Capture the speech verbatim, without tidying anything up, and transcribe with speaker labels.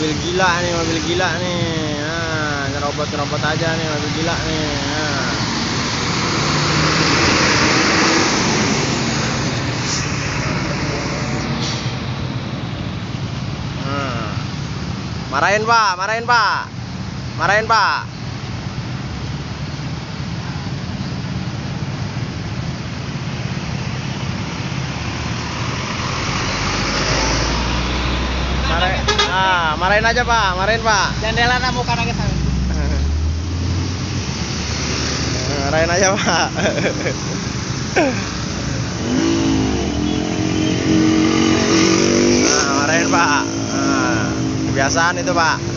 Speaker 1: mobil gila nih, mobil gila nih. Nah, nyerobot-nyerobot aja nih mobil gila nih. Nah. Nah. Marahin Pak, marahin Pak. Marahin Pak. Marahin, ah, marahin aja Pak, marahin Pak.
Speaker 2: Jendela na muka na kesana.
Speaker 1: Marahin aja Pak. Nah, marahin Pak. Nah, kebiasaan itu Pak.